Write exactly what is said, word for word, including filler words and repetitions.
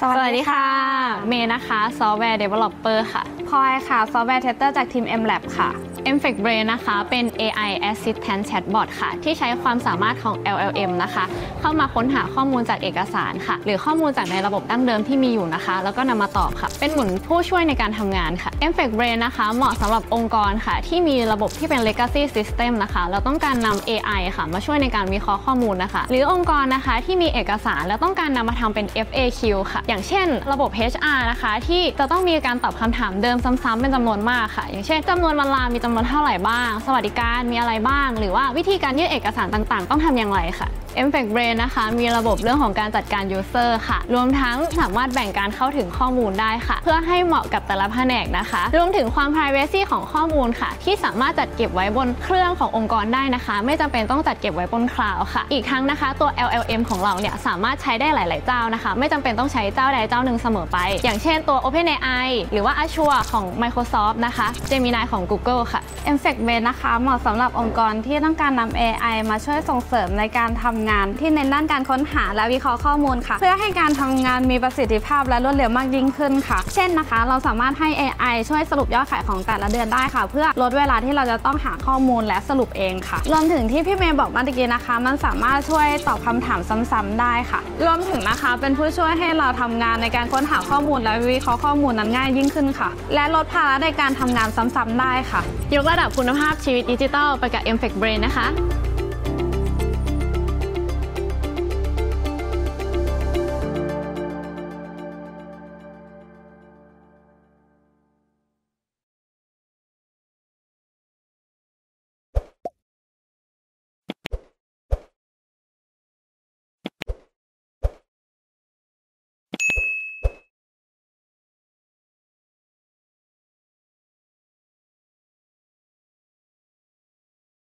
สวัสดีค่ะเมย์นะคะซอฟต์แวร์ Developer ค่ะพลอยค่ะซอฟต์แวร์เทสเตอร์จากทีม เอ็ม แลบ ค่ะ Mfect Brain นะคะเป็น เอ ไอ Assistant Chatbot ค่ะที่ใช้ความสามารถของ แอล แอล เอ็ม นะคะเข้ามาค้นหาข้อมูลจากเอกสารค่ะหรือข้อมูลจากในระบบดั้งเดิมที่มีอยู่นะคะแล้วก็นำมาตอบค่ะเป็นเหมือนผู้ช่วยในการทำงานค่ะ Mfect Brain นะคะเหมาะสำหรับองค์กรค่ะที่มีระบบที่เป็น Legacy System นะคะเราต้องการนำ เอ ไอ ค่ะมาช่วยในการวิเคราะห์ข้อมูลนะคะหรือองค์กรนะคะที่มีเอกสารแล้วต้องการนำมาทำเป็น เอฟ เอ คิว ค่ะอย่างเช่นระบบ เอช อาร์ นะคะที่จะต้องมีการตอบคำถามเดิมซ้ำๆเป็นจำนวนมากค่ะอย่างเช่นจำนวนวันลามีจำนวนเท่าไหร่บ้างสวัสดิการมีอะไรบ้างหรือว่าวิธีการยื่นเอกสารต่างๆต้องทำอย่างไรค่ะ Mfect Brain นะคะมีระบบเรื่องของการจัดการ User ค่ะรวมทั้งสามารถแบ่งการเข้าถึงข้อมูลได้ค่ะเพื่อให้เหมาะกับแต่ละแผนกนะคะรวมถึงความ Privacy ของข้อมูลค่ะที่สามารถจัดเก็บไว้บนเครื่องขององค์กรได้นะคะไม่จำเป็นต้องจัดเก็บไว้บนคลาวด์ค่ะอีกทั้งนะคะตัว แอล แอล เอ็ม ของเราเนี่ยสามารถใช้ได้หลายๆเจ้านะคะไม่จำเป็นต้องใช้เจ้าใดเจ้าหนึ่งเสมอไปอย่างเช่นตัว OpenAI หรือว่า Azure ของ Microsoft นะคะ Gemini ของ Google ค่ะ Mfect Brain นะคะเหมาะสำหรับองค์กรที่ต้องการนำ เอ ไอ มาช่วยส่งเสริมในการทำงานที่เน้นด้านการค้นหาและวิเคราะห์ข้อมูลค่ะเพื่อให้การทำงานมีประสิทธิภาพและรวดเร็วมากยิ่งขึ้นค่ะเช่นนะคะเราสามารถให้ เอ ไอ ช่วยสรุปยอดขายของแต่ละเดือนได้ค่ะเพื่อลดเวลาที่เราจะต้องหาข้อมูลและสรุปเองค่ะรวมถึงที่พี่เมย์บอกเมื่อกี้นะคะมันสามารถช่วยตอบคำถามซ้ำๆได้ค่ะรวมถึงนะคะเป็นผู้ช่วยให้เราทำงานในการค้นหาข้อมูลและวิเคราะห์ข้อมูลนั้นง่ายยิ่งขึ้นค่ะและลดภาระในการทำงานซ้ำๆได้ค่ะยกระดับคุณภาพชีวิตดิจิทัลไปกับ Mfect Brain นะคะ